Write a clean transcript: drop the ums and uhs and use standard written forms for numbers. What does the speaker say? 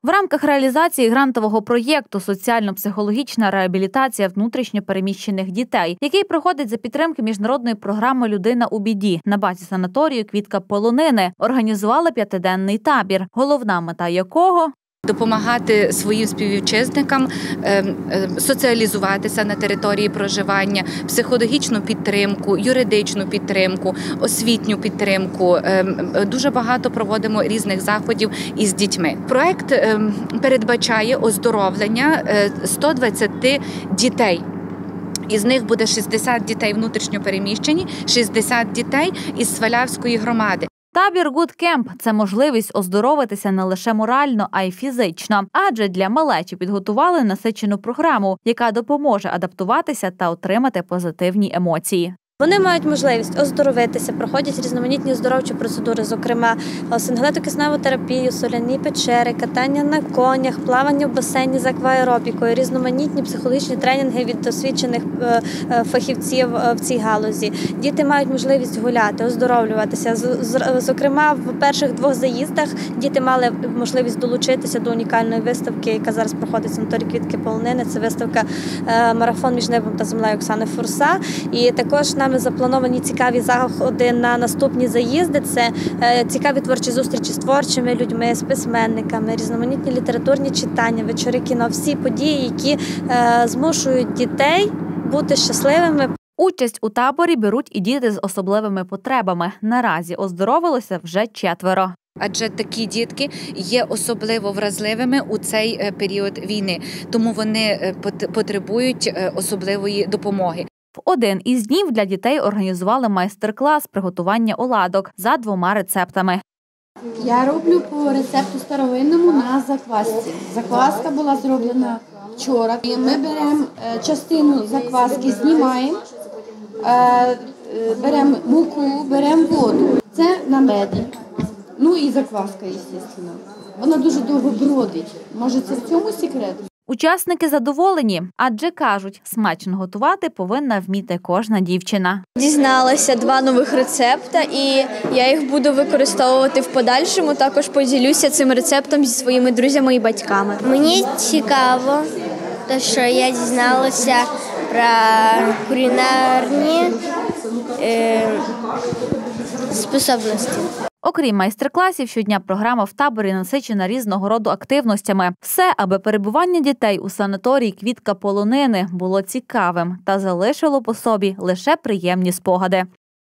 В рамках реалізації грантового проєкту «Соціально-психологічна реабілітація внутрішньо переміщених дітей», який проходить за підтримки міжнародної програми «Людина у біді» на базі санаторію «Квітка полонини», організували 5-денний табір, головна мета якого – допомагати своїм співвітчизникам соціалізуватися на території проживання, психологічну підтримку, юридичну підтримку, освітню підтримку. Дуже багато проводимо різних заходів із дітьми. Проект передбачає оздоровлення 120 дітей. Із них буде 60 дітей внутрішньо переміщені, 60 дітей із Свалявської громади. Табір «Good Camp» – це можливість оздоровитися не лише морально, а й фізично. Адже для малечі підготували насичену програму, яка допоможе адаптуватися та отримати позитивні емоції. Вони мають можливість оздоровитися, проходять різноманітні оздоровчі процедури, зокрема синглетокисневу терапію, соляні печери, катання на конях, плавання в басейні з акваеробікою, різноманітні психологічні тренінги від досвідчених фахівців в цій галузі. Діти мають можливість гуляти, оздоровлюватися. Зокрема, в перших 2 заїздах діти мали можливість долучитися до унікальної виставки, яка зараз проходить в санаторії «Квітки полонини». Це виставка «Марафон між небом та землею» Оксани Фурса. І також нами заплановані цікаві заходи на наступні заїзди. Це цікаві творчі зустрічі з творчими людьми, з письменниками, різноманітні літературні читання, вечори кіно. Всі події, які змушують дітей бути щасливими. Участь у таборі беруть і діти з особливими потребами. Наразі оздоровилося вже 4. Адже такі дітки є особливо вразливими у цей період війни, тому вони потребують особливої допомоги. В один із днів для дітей організували майстер-клас приготування оладок за 2 рецептами. Я роблю по рецепту старовинному на заквасці. Закваска була зроблена вчора. І ми беремо частину закваски, знімаємо, беремо муку, беремо воду. Це на меді. Ну і закваска, звісно. Вона дуже довго бродить. Може, це в цьому секрет? Учасники задоволені, адже кажуть, смачно готувати повинна вміти кожна дівчина. Дізналася 2 нових рецепти і я їх буду використовувати в подальшому. Також поділюся цим рецептом зі своїми друзями і батьками. Мені цікаво, що я дізналася про кулінарні способності. Окрім майстер-класів, щодня програма в таборі насичена різного роду активностями. Все, аби перебування дітей у санаторії «Квітка полонини» було цікавим та залишило по собі лише приємні спогади.